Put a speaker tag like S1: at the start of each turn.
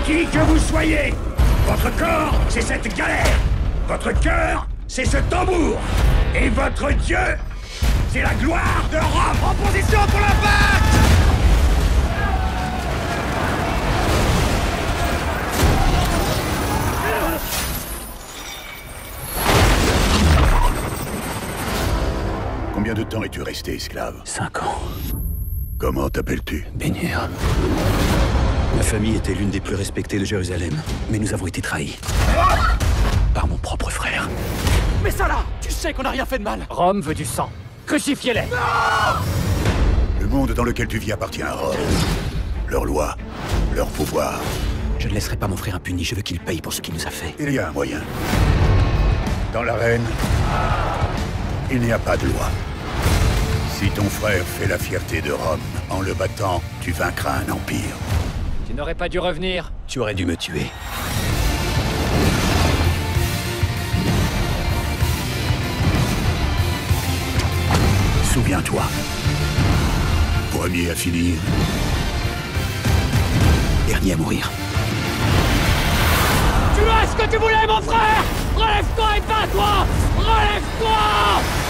S1: Qui que vous soyez, votre corps, c'est cette galère. Votre cœur, c'est ce tambour. Et votre dieu, c'est la gloire de Rome. En position pour l'impact!
S2: Combien de temps es-tu resté esclave?
S3: 5 ans.
S2: Comment t'appelles-tu?
S3: Bénir. Ma famille était l'une des plus respectées de Jérusalem, mais nous avons été trahis. Par mon propre frère.
S4: Mais ça là, tu sais qu'on n'a rien fait de mal.
S5: Rome veut du sang. Crucifiez-les!
S2: Le monde dans lequel tu vis appartient à Rome. Leurs lois, leur pouvoir.
S3: Je ne laisserai pas mon frère impuni, je veux qu'il paye pour ce qu'il nous a fait.
S2: Il y a un moyen. Dans l'arène, il n'y a pas de loi. Si ton frère fait la fierté de Rome en le battant, tu vaincras un empire.
S5: Tu n'aurais pas dû revenir.
S3: Tu aurais dû me tuer.
S2: Souviens-toi. Premier à finir.
S3: Dernier à mourir.
S5: Tu as ce que tu voulais, mon frère! Relève-toi et bats-toi! Relève-toi!